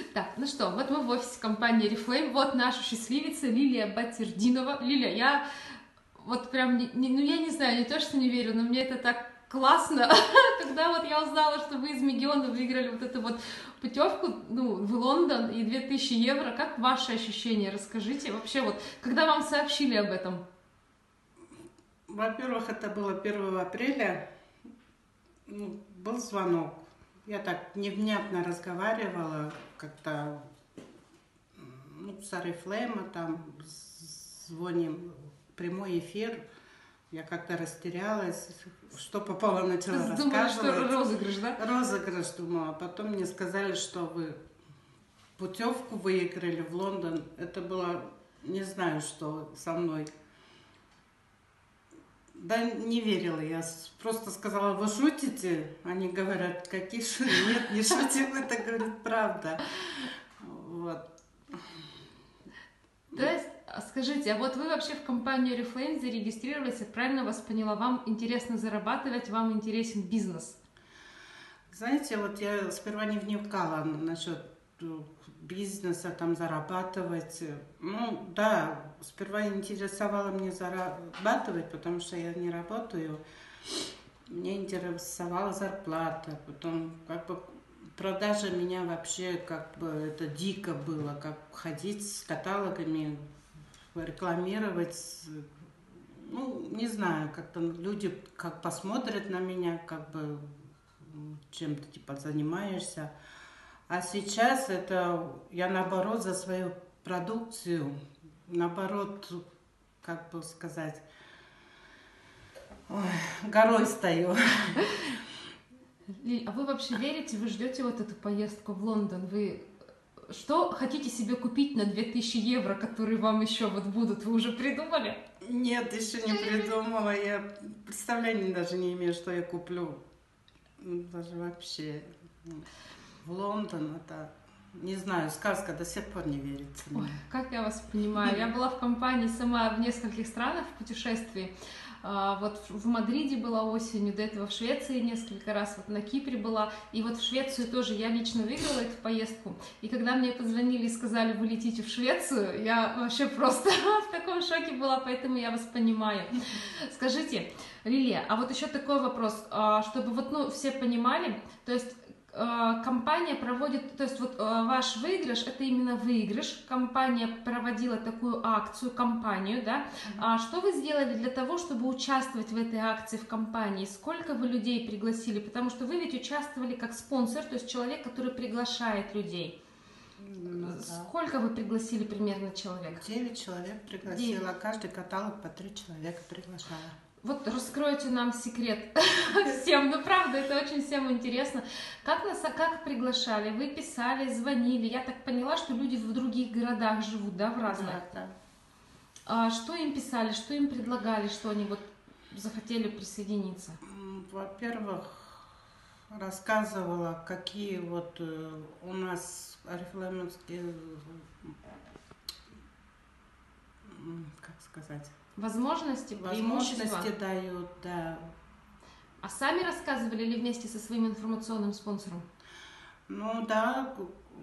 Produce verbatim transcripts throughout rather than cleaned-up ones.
Так, ну что, вот мы в офисе компании Oriflame, вот наша счастливица Лилия Батирдинова. Лилия, я вот прям, не, не, ну я не знаю, не то, что не верю, но мне это так классно, когда вот я узнала, что вы из Мегиона выиграли вот эту вот путевку, ну, в Лондон и две тысячи евро. Как ваши ощущения? Расскажите вообще, вот, когда вам сообщили об этом? Во-первых, это было первого апреля, ну, был звонок. Я так невнятно разговаривала, как-то, ну, с Oriflame, там, звоним, прямой эфир. Я как-то растерялась, что попало, начала рассказывать. Думала, что розыгрыш, да? Розыгрыш, думала. Потом мне сказали, что вы путевку выиграли в Лондон. Это было, не знаю, что со мной. Да, не верила я. Просто сказала, вы шутите? Они говорят, какие шутки? Нет, не шутим, это, говорит, правда. Вот. То есть, скажите, а вот вы вообще в компанию Oriflame зарегистрировались, я правильно вас поняла, вам интересно зарабатывать, вам интересен бизнес? Знаете, вот я сперва не вникала насчет бизнеса, там, зарабатывать. Ну, да, сперва интересовало мне зарабатывать, потому что я не работаю. Мне интересовала зарплата, потом, как бы, продажа меня вообще, как бы, это дико было, как ходить с каталогами, рекламировать. Ну, не знаю, как-то люди как посмотрят на меня, как бы, чем-то, типа, занимаешься. А сейчас это я, наоборот, за свою продукцию, наоборот, как бы сказать, ой, горой стою. Лиль, а вы вообще верите, вы ждете вот эту поездку в Лондон? Вы что хотите себе купить на две тысячи евро, которые вам еще вот будут? Вы уже придумали? Нет, еще не придумала. Я представления даже не имею, что я куплю. Даже вообще. В Лондон, это, не знаю, сказка, до сих пор не верится. Ой, как я вас понимаю. Я была в компании сама в нескольких странах в путешествии. Вот в Мадриде была осенью, до этого в Швеции несколько раз, вот на Кипре была. И вот в Швецию тоже я лично выиграла эту поездку. И когда мне позвонили и сказали, вы летите в Швецию, я вообще просто в таком шоке была, поэтому я вас понимаю. Скажите, Лилия, а вот еще такой вопрос, чтобы вот, ну, все понимали, то есть компания проводит, то есть вот ваш выигрыш, это именно выигрыш, компания проводила такую акцию, кампанию, да, а что вы сделали для того, чтобы участвовать в этой акции в компании, сколько вы людей пригласили, потому что вы ведь участвовали как спонсор, то есть человек, который приглашает людей. Ну, да. Сколько вы пригласили примерно человек? Девять человек пригласила, девять. Каждый каталог по три человека приглашала. Вот раскройте нам секрет всем, ну правда, это очень всем интересно. Как, нас, как приглашали? Вы писали, звонили? Я так поняла, что люди в других городах живут, да, в разных? Да, да. А что им писали, что им предлагали, что они вот захотели присоединиться? Во-первых, рассказывала, какие вот у нас орифлеймовские, как сказать... Возможности, Возможности дают, да. А сами рассказывали или вместе со своим информационным спонсором? Ну да,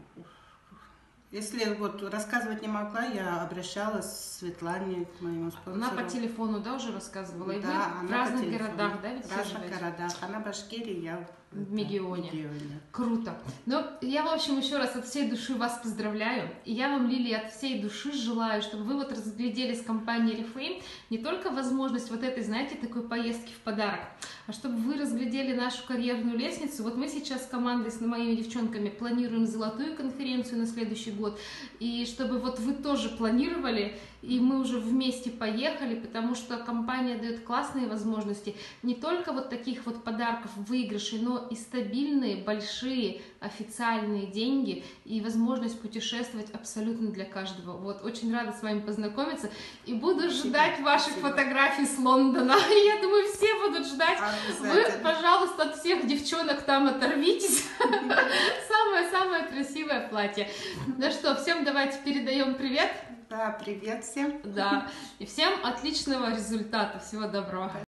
если вот рассказывать не могла, я обращалась к Светлане, к моему спонсору. Она по телефону, да, уже рассказывала? И да, вы в разных городах, да, ведь в разных городах. Она в Башкирии, я в Мегионе. Мегионе. Круто. Ну, я, в общем, еще раз от всей души вас поздравляю. И я вам, Лилия, от всей души желаю, чтобы вы вот разглядели с компанией Oriflame не только возможность вот этой, знаете, такой поездки в подарок, а чтобы вы разглядели нашу карьерную лестницу. Вот мы сейчас с командой, с моими девчонками планируем золотую конференцию на следующий год. И чтобы вот вы тоже планировали, и мы уже вместе поехали, потому что компания дает классные возможности. Не только вот таких вот подарков, выигрышей, но и стабильные, большие, официальные деньги и возможность путешествовать абсолютно для каждого. Вот, очень рада с вами познакомиться и буду Спасибо. ждать ваших Спасибо. фотографий с Лондона. Я думаю, все будут ждать. Вы, пожалуйста, от всех девчонок там оторвитесь. Самое-самое красивое платье. Ну что, всем давайте передаем привет. Да, привет всем. Да, и всем отличного результата. Всего доброго.